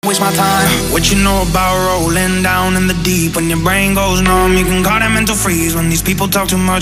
Waste my time. What you know about rolling down in the deep? When your brain goes numb, you can call it mental freeze. When these people talk too much